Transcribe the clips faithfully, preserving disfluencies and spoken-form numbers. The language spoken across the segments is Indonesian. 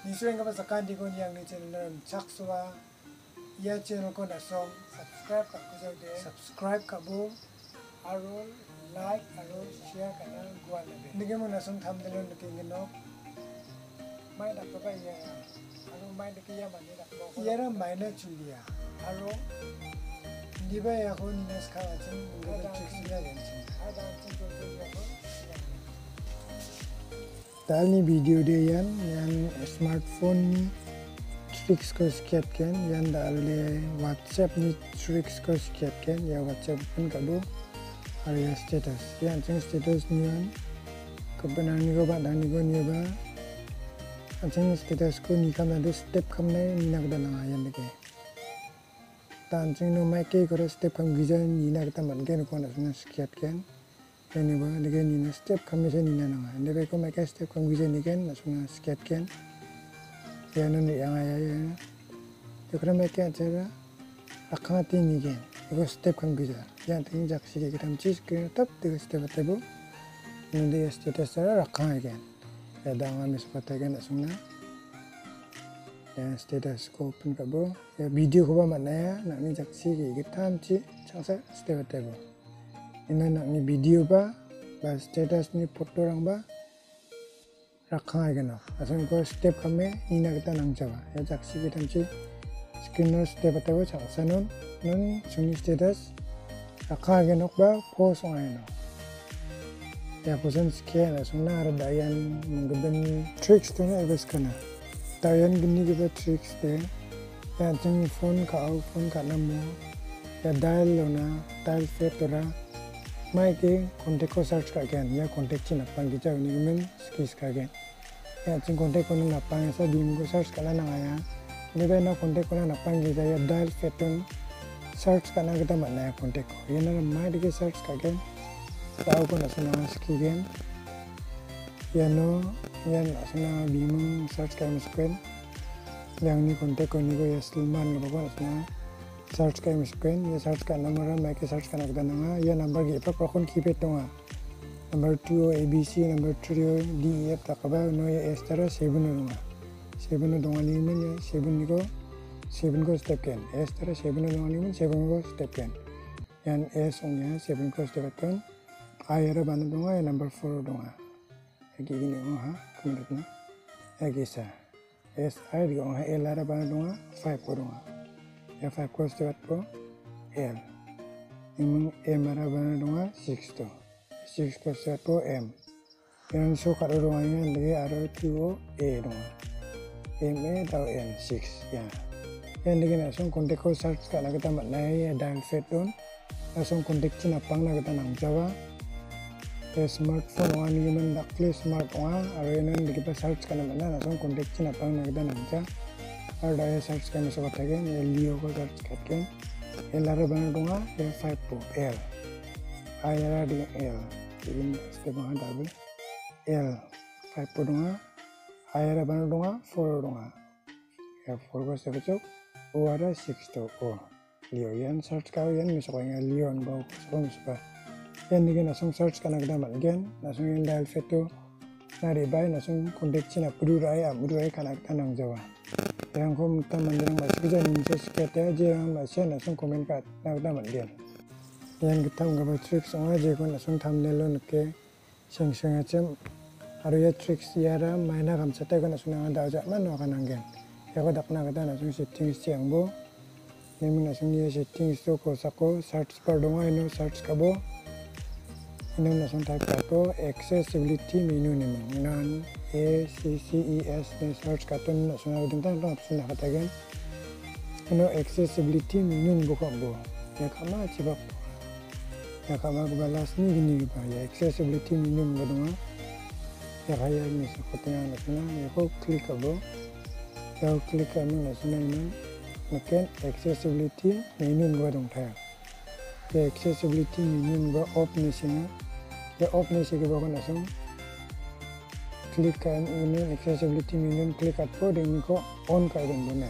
Isueng ka sa kandi ko niyang ni channel chakswa ya channel ko na song subscribe ka ko de subscribe ka bo aro like aro share ka na gwa na be nige mo na song tham de lon ke ngeno Maidakgipa iara aro Maidakgipa manila iara maina chulia aro nibo ya ko ni nas ka chin ngaba chiksila yan chin ada chin ko ya ko Tali video dia yan, yan smartphone ni tricks ko sikat ken, yan dali WhatsApp ni tricks ko sikat ken, ya WhatsApp pun kabo, ada status, yan ceng status ni yan, kebenaran ni ko ba, dan ni ko ni ba, ceng status ko ni kam ada step kam na ni nak dan ngayan deke, dan ceng no mai ke ko step kam gijan ni nak ta man ken ko na sikat ken. Ini bah, dengan ini step kami saya nina nanga. Ini beko mereka step kami bisa niken, langsung sket ken. Ya nanti yang ayah ya. Jika mereka cara akan hati niken, itu step kami bisa. Yang tinggi jak sih kita mencis kena tap tiga step tebu. Nanti ya status cara akan iken. Ya dangan mesepatah iken langsung na. Ya status ko open kabo. Ya video ko ba mana ya? Nak ni jak sih kita mencis caksa step tebu. Ini nak ni video ba, ba status ni foto orang ba, rakha aja na. Asal ko step kami ini kita nang jawa. Ya jaksi kita mesti screen step atau cak sanon, non suni status rakha aja nak ba post orang na. Ya posan scan asal na ada yang menggunakan tricks tu na ibas kana. Tayan gini juga tricks deh. Ya jeng phone kau phone kat namo. Ya dial lo na, dial set ora. Mai ke kontak ko search ka gen ya kontak chin apang gi jaw ni men skis ka gen ya chin kontak ko na apang sa dim ko search ka na nga ya ni be na kontak ko na apang gi ya dial feton search ka na kita mana ya kontak ko ya na mai de search ka gen taw ko na suna ski gen ya no ya na suna bim search ka misken yang ni kontak ko ni ko ya Sulman ko ko na search kai misken ya search ka nomor mai ke search kana kita nanga ya number gi pa prakon keypad tonga number two A B C number three D E F takaba no ya S tara seven nunga seven donga ni men ya seven ni ko seven ko step ken S tara seven donga ni men seven ko step ken yan S ongnya seven ko step ken iara ban donga ya number four donga lagi ini oh ha kemudian ya gisa S I di ong L ara ban donga five ko donga ya five ko step ko L imang M ara bana donga six to six ko step ko M yang so karo donga yang lagi ara two A donga M A atau N six ya yang lagi langsung kontak ko search kana kita maknai ya dial set don langsung kontak cina pang na kita nang jawa ya smartphone wan ni man dakle smart wan ara yang kita search kana makna langsung kontak cina pang na kita nang jawa ada ya search kami sobat lagi ya Leo ko search katken L ara bana donga ya five po L iara di L jadi step mana double L five po donga iara bana donga four donga ya four ko step cok O ara six to O Leo yan search kau yan misal yang Leo bau so misal yan ni kan langsung search kana kita malgen langsung yang dial feto nari bay langsung kontak cina pedurai amudurai kana kita nang jawa yang ko teman yang masih bisa ninja sikat aja yang masih langsung komen kat nak teman dia yang kita nggak tricks aja ko langsung thumbnail lo ke seng seng aja ada ya tricks iara maina gamchata ko langsung nang ada aja mana akan nanggen ya ko dak nak kita langsung setting siang bo ini langsung dia setting itu ko sako search bar donga ini search kabo ini langsung type kato accessibility menu nih non A C C E S nih search kato nih langsung ada tentang option nak katakan ini accessibility menu buka bo ya kama coba ya kama balas nih gini gitu ya accessibility menu badunga ya kayak ini sepertinya langsung ya ko klik kabo ya klik kami langsung ini makan accessibility menu badung thaya ya accessibility menu ba off nih sih ya off nih sih kita langsung klik kan ini accessibility menu klik atau dengan ko on kaitan benar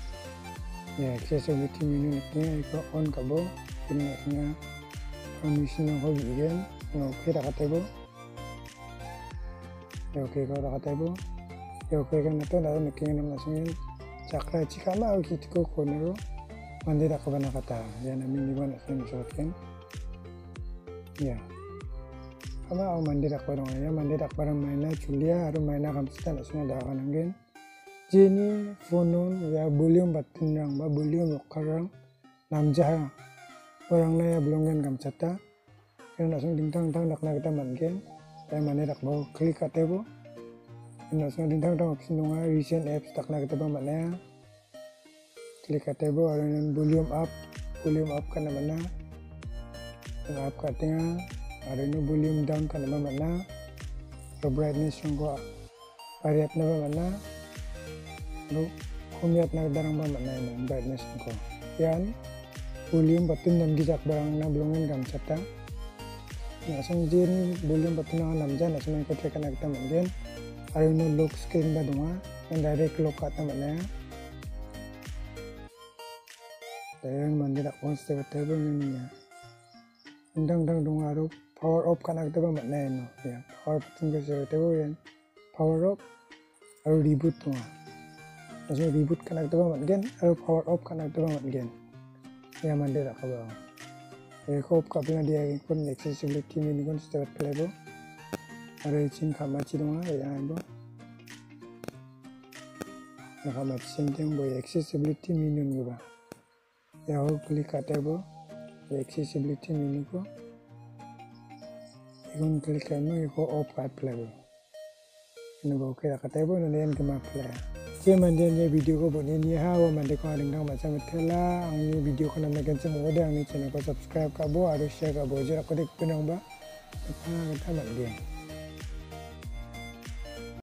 ya accessibility menu ini ko on kabo ini langsungnya permission yang hobi kan oke tak kata bo ya oke kalau tak kata bo ya oke kan itu dah naking nam nasungin cakra cikama au kitiko konero mandiraggipa nakata ya namin nibo nasungin shotken ya kama au mandiraggipa dong ya mandiraggipa maina chulia aru maina gamchata nasungin dah kananggen jeni fonon ya volume batin rang ba volume lokarang namja orang na ya belongan gamchata yang nasung dingtang tang dakna kita mangen ya mandiraggipa klik atebo yang nasung dingtang tang option dong recent apps dakna kita ba mana klik atebo aru volume up volume up kana mana yang up katanya aru ini volume down kana ba mana aru brightness yang ko variat na ba mana aru kumiat na darang ba mana ini brightness yang ko yan volume batin dan gijak barang na belongan gamchata nasung jen volume batin na namja nasung ko check na kita mangen aru no lock screen ba donga yang direct lock kata mana dan mandiraggipa step table ini ya endang dang donga aru power off kana kita ba mana no ya power batin ko step table yan power off aru reboot donga nasung reboot kana kita ba mangen aru power off kana kita ba mangen ya mandiraggipa ya ko off kapna dia kon accessibility menu kon step table aru chin kamachi donga ya bo nakamachi senteng bo accessibility menu ngiba ya ho klik atebo accessibility menu ko ikon klik ano iko off kat plego ini bo kira katebo nandian kemak playa je mandian ye video ko bonin ye hawa mandi ko adingdang macam itela angni video ko namna kenceng ngode angni channel ko subscribe ka bo aru share ka bo jera ko dek pinang ba apa kita mandian